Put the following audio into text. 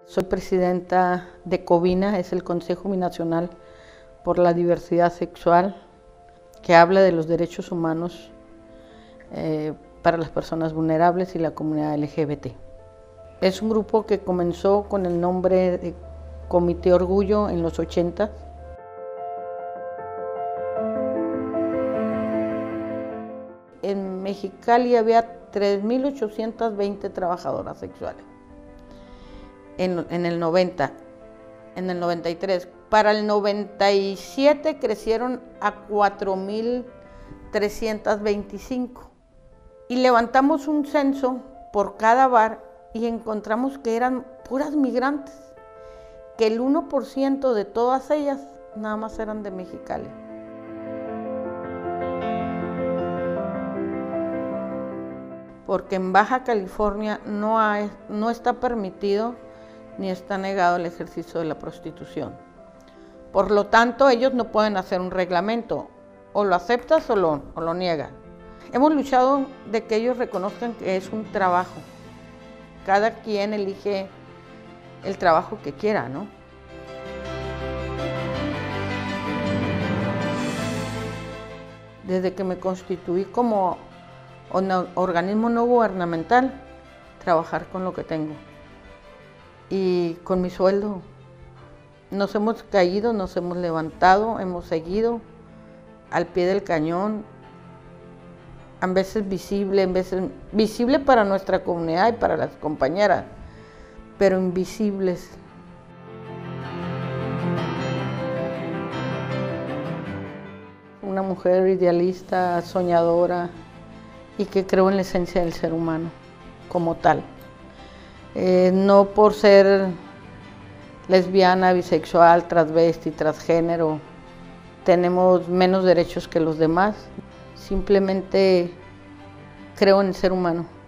Soy presidenta de COBINA, es el Consejo Binacional por la Diversidad Sexual, que habla de los derechos humanos para las personas vulnerables y la comunidad LGBT. Es un grupo que comenzó con el nombre de Comité Orgullo en los 80. En Mexicali había 3.820 trabajadoras sexuales. En el 90, en el 93. Para el 97 crecieron a 4.325. Y levantamos un censo por cada bar y encontramos que eran puras migrantes, que el 1% de todas ellas nada más eran de Mexicali. Porque en Baja California no está permitido ni está negado el ejercicio de la prostitución. Por lo tanto, ellos no pueden hacer un reglamento, o lo aceptas o lo niegas. Hemos luchado de que ellos reconozcan que es un trabajo. Cada quien elige el trabajo que quiera, ¿no? Desde que me constituí como organismo no gubernamental, trabajar con lo que tengo. Y con mi sueldo nos hemos caído, nos hemos levantado, hemos seguido al pie del cañón, a veces visible para nuestra comunidad y para las compañeras, pero invisibles. Una mujer idealista, soñadora y que creo en la esencia del ser humano como tal. No por ser lesbiana, bisexual, transvesti, transgénero, tenemos menos derechos que los demás. Simplemente creo en el ser humano.